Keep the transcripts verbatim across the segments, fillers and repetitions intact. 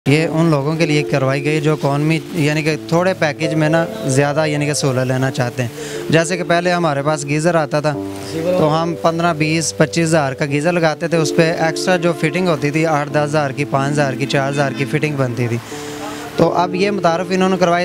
ये उन लोगों के लिए करवाई गई जो इकॉनमी यानी कि थोड़े पैकेज में ना ज़्यादा यानी कि सहूलत लेना चाहते हैं। जैसे कि पहले हमारे पास गीज़र आता था तो हम पंद्रह बीस पच्चीस हज़ार का गीज़र लगाते थे, उस पर एक्स्ट्रा जो फिटिंग होती थी आठ दस हज़ार की, पाँच हज़ार की, चार हज़ार की फ़िटिंग बनती थी। तो अब ये मुतारफ़ इन्होंने करवाई।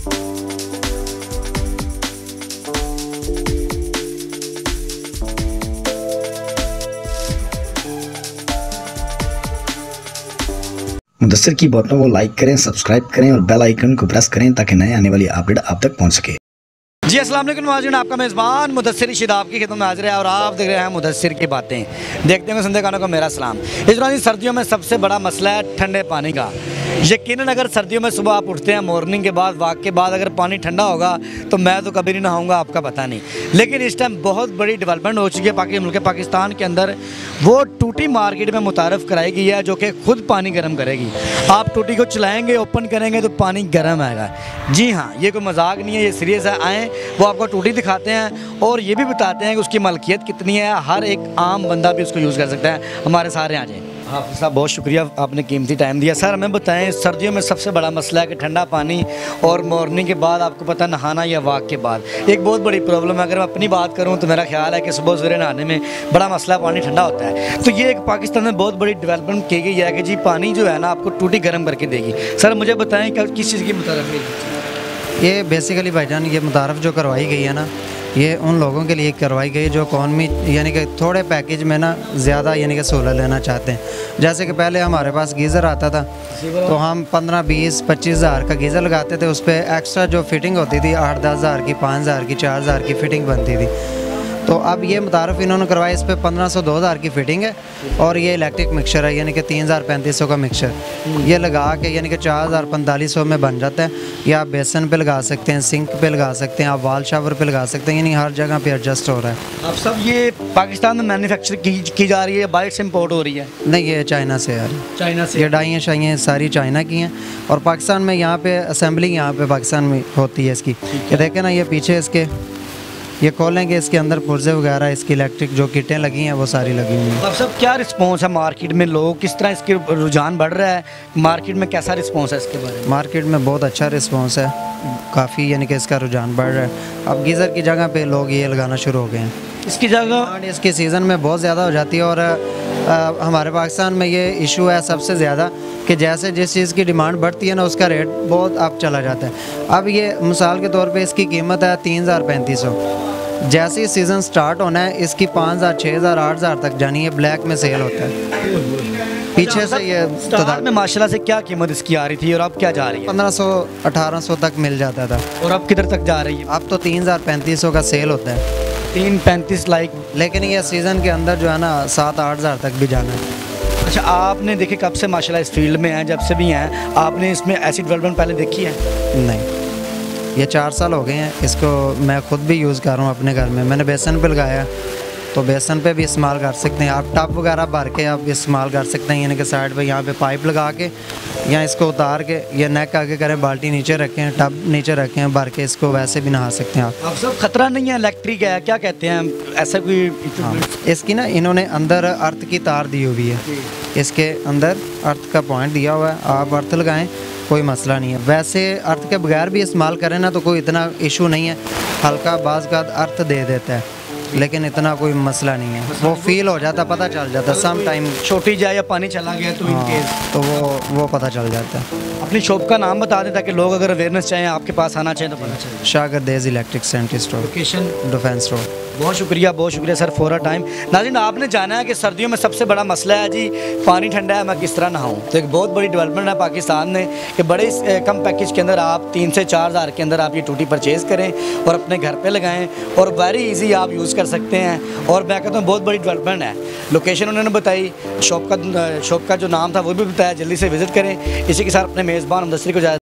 मुदस्सिर की बटनों को लाइक करें, सब्सक्राइब करें और बेल आइकन को प्रेस करें ताकि नए आने वाली अपडेट आप तक पहुंच सके। जी अस्सलाम वालेकुम नाज़रीन, आपका मेज़बान मुदस्सिर शिदाब की खिदमत में हाजिर है और आप देख रहे हैं मुदस्सिर की बातें। देखते हैं संदे खानों को मेरा सलाम। इस दौरान सर्दियों में सबसे बड़ा मसला है ठंडे पानी का। यकीनन अगर सर्दियों में सुबह आप उठते हैं मॉर्निंग के बाद, वाक के बाद, अगर पानी ठंडा होगा तो मैं तो कभी नहीं नहाऊंगा, आपका पता नहीं। लेकिन इस टाइम बहुत बड़ी डेवलपमेंट हो चुकी है पाकि मुल्क पाकिस्तान के अंदर। वो टूटी मार्केट में मुतारफ़ कराई गई है जो कि खुद पानी गर्म करेगी। आप टूटी को चलाएँगे, ओपन करेंगे तो पानी गर्म आएगा। जी हाँ, ये कोई मजाक नहीं है, ये सीरियस है। आएँ वो आपको टूटी दिखाते हैं और ये भी बताते हैं कि उसकी मलकियत कितनी है। हर एक आम बंदा भी उसको यूज़ कर सकता है। हमारे सारे आ जाएँ। हाफिज़ साहब बहुत शुक्रिया, आपने कीमती टाइम दिया। सर हमें बताएं, सर्दियों में सबसे बड़ा मसला है कि ठंडा पानी और मॉर्निंग के बाद आपको पता है नहाना या वाक के बाद एक बहुत बड़ी प्रॉब्लम है। अगर मैं अपनी बात करूं तो मेरा ख्याल है कि सुबह सवेरे नहाने में बड़ा मसला है, पानी ठंडा होता है। तो ये एक पाकिस्तान में बहुत बड़ी डेवलपमेंट की गई है कि जी पानी जो है ना आपको टूटी गर्म करके देगी। सर मुझे बताएँ कि किस चीज़ की मुतारफ़ है? ये बेसिकली भाईजान ये मुतारफ़ जो करवाई गई है ना, ये उन लोगों के लिए करवाई गई जो इकॉनमी यानी कि थोड़े पैकेज में ना ज़्यादा यानी कि सहूलत लेना चाहते हैं। जैसे कि पहले हमारे पास गीज़र आता था तो हम पंद्रह बीस पच्चीस हज़ार का गीज़र लगाते थे, उस पर एक्स्ट्रा जो फिटिंग होती थी आठ दस हज़ार की, पाँच हज़ार की, चार हज़ार की फ़िटिंग बनती थी। तो अब ये मुतारफ़ इन्होंने करवाया, इस पर पंद्रह सौ दो हज़ार की फ़िटिंग है और ये इलेक्ट्रिक मिक्सर है यानी कि तीन हज़ार पैंतीस सौ का मिक्सर ये लगा के यानी कि चार हज़ार पैंतालीस सौ में बन जाता है। या आप बेसन पे लगा सकते हैं, सिंक पे लगा सकते हैं, आप वाल शावर पे लगा सकते हैं, यानी हर जगह पे एडजस्ट हो रहा है। अब सब ये पाकिस्तान में मैन्युफैक्चर की, की जा रही है, बाहर से इम्पोर्ट हो रही है? नहीं, ये चाइना से है। चाइना से? ये डाइयाँ शाइयाँ सारी चाइना की हैं और पाकिस्तान में यहाँ पे असेंबलिंग यहाँ पे पाकिस्तान में होती है इसकी। ये देखें ना, ये पीछे इसके ये खोलेंगे, इसके अंदर पुर्जे वगैरह, इसकी इलेक्ट्रिक जो किटें लगी हैं वो सारी लगी हुई हैं। अब सब क्या रिस्पांस है मार्केट में, लोग किस तरह इसके रुझान बढ़ रहा है, मार्केट में कैसा रिस्पांस है इसके बारे में? मार्केट में बहुत अच्छा रिस्पांस है, काफ़ी यानी कि इसका रुझान बढ़ रहा है। अब गीज़र की जगह पे लोग ये लगाना शुरू हो गए हैं। इसकी जगह इसके सीज़न में बहुत ज़्यादा हो जाती है और आ, हमारे पाकिस्तान में ये इशू है सबसे ज़्यादा कि जैसे जिस चीज़ की डिमांड बढ़ती है ना उसका रेट बहुत अप चला जाता है। अब ये मिसाल के तौर पे इसकी कीमत है तीन हज़ार पैंतीस सौ। जैसे ही सीज़न स्टार्ट होना है इसकी पाँच हज़ार छः हज़ार आठ हज़ार तक जानी है, ब्लैक में सेल होता है। पीछे से ये स्टार्ट में माशाल्लाह से क्या कीमत इसकी आ रही थी और अब क्या जा रही है? पंद्रह सौ अठारह सौ तक मिल जाता था और अब किधर तक जा रही है? अब तो तीन हज़ार पैंतीस सौ का सेल होता है। तीन पैंतीस लाइक, लेकिन ये सीज़न के अंदर जो है ना सात आठ हज़ार तक भी जाना है। अच्छा, आपने देखे कब से माशाल्लाह इस फील्ड में हैं, जब से भी हैं, आपने इसमें ऐसी डेवलपमेंट पहले देखी है? नहीं, ये चार साल हो गए हैं इसको मैं ख़ुद भी यूज़ कर रहा हूँ अपने घर में। मैंने बेसन पे लगाया तो बेसन पे भी इस्तेमाल कर सकते हैं आप, टब वगैरह भर के आप इस्तेमाल कर सकते हैं। यानी कि साइड पे यहाँ पे पाइप लगा के या इसको उतार के ये नेक आगे करें, बाल्टी नीचे रखें, टब नीचे रखें, भर के इसको वैसे भी नहा सकते हैं आप। अब सब खतरा नहीं है, इलेक्ट्रिक है, क्या कहते हैं ऐसा कोई? हाँ, इसकी ना इन्होंने अंदर अर्थ की तार दी हुई है, इसके अंदर अर्थ का पॉइंट दिया हुआ है, आप अर्थ लगाएं कोई मसला नहीं है। वैसे अर्थ के बगैर भी इस्तेमाल करें ना तो कोई इतना इशू नहीं है, हल्का बाज़ का अर्थ दे देता है लेकिन इतना कोई मसला नहीं है। वो फील हो जाता, पता चल जाता सम टाइम छोटी जाए या पानी चला गया तो हाँ, इनकेस तो वो वो पता चल जाता है। अपनी शॉप का नाम बता दें ताकि लोग अगर अवेयरनेस चाहें आपके पास आना चाहें तो पता चले। शागरदेज electric centre store, location defence road. बहुत शुक्रिया, बहुत शुक्रिया सर फॉर अ टाइम। नाज़रीन आपने जाना है कि सर्दियों में सबसे बड़ा मसला है जी पानी ठंडा है, मैं किस तरह नहाऊं। तो एक बहुत बड़ी डेवलपमेंट है पाकिस्तान में कि बड़े कम पैकेज के अंदर आप तीन से चार हज़ार के अंदर आप ये टूटी परचेज़ करें और अपने घर पे लगाएं और वेरी इजी आप यूज़ कर सकते हैं। और मैं कहता हूँ बहुत बड़ी डेवलपमेंट है। लोकेशन उन्होंने बताई, शॉप का शॉप का जो नाम था वो भी बताया, जल्दी से विज़िट करें। इसी के साथ अपने मेज़बान मुदस्सिर को